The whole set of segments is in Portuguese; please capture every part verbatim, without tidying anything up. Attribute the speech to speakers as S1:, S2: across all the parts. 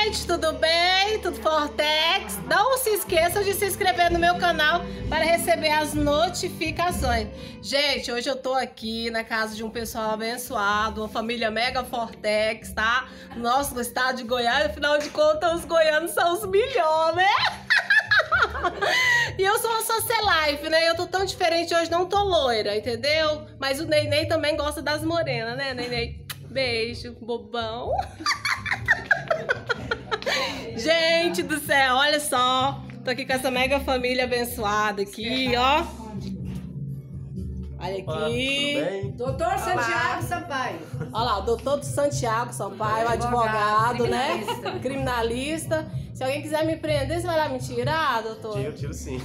S1: gente, tudo bem? Tudo Fortex? Não se esqueça de se inscrever no meu canal para receber as notificações. Gente, hoje eu tô aqui na casa de um pessoal abençoado, uma família mega Fortex, tá? Nosso estado de Goiás, afinal de contas, os goianos são os melhores, né? E eu sou uma socialife, né? Eu tô tão diferente hoje, não tô loira, entendeu? Mas o Neném também gosta das morenas, né, Neném? Beijo, bobão. Gente do céu, olha só. Tô aqui com essa mega família abençoada aqui, ó. Olha aqui.
S2: Doutor Santiago Sampaio.
S1: Olha lá, o doutor Santiago Sampaio, advogado, advogado né? Criminalista. Criminalista. Se alguém quiser me prender, você vai lá me tirar, doutor?
S3: Tiro, tiro sim.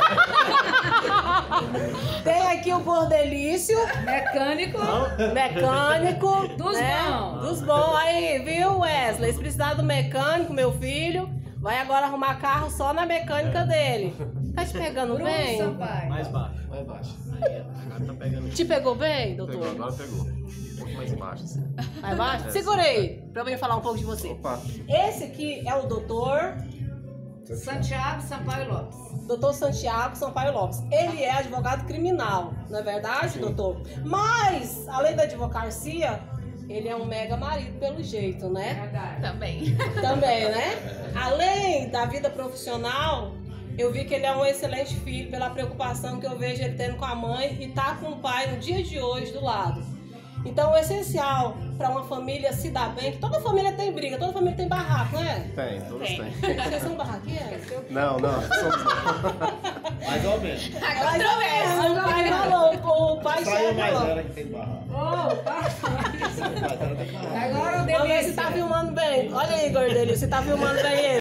S1: Tem aqui o Bordelício.
S2: Mecânico.
S1: Mecânico.
S2: Dos
S1: né?
S2: bons.
S1: Dos bons. Aí, viu, Wesley? Se precisar do mecânico, meu filho, vai agora arrumar carro só na mecânica dele. Tá te pegando
S2: Bruno
S1: bem?
S2: Sampaio.
S3: Mais baixo, mais baixo. Aí, agora tá pegando.
S1: Te pegou bem, doutor?
S3: Pegou, agora pegou. Um pouco mais baixo, assim.
S1: Mais baixo?
S3: É.
S1: Segura aí, pra eu vir falar um pouco de você.
S3: Opa.
S1: Esse aqui é o doutor...
S2: Santiago Sampaio Lopes.
S1: Doutor Santiago Sampaio Lopes. Ele é advogado criminal, não é verdade, Sim. doutor? Mas, além da advocacia, ele é um mega marido pelo jeito, né?
S2: Verdade.
S4: Também.
S1: Também, né? Além da vida profissional, eu vi que ele é um excelente filho pela preocupação que eu vejo ele tendo com a mãe e tá com o pai no dia de hoje do lado. Então, o essencial para uma família se dar bem, que toda família tem briga, toda família tem barraco, né?
S3: Tem, todos
S4: Tem.
S3: têm.
S1: Vocês são barraqueiros?
S3: Não, não, somos não.
S5: Mais ou menos.
S1: Mas o pai falou, o pai
S5: Saiu
S1: já
S5: mais
S1: falou.
S5: ela que tem barraco.
S2: Oh, passa.
S5: Mais ela tem barraco.
S2: Agora o
S1: Vamos ver se
S2: delícia.
S1: tá filmando bem. Olha aí, Gordelho, você tá filmando bem ele.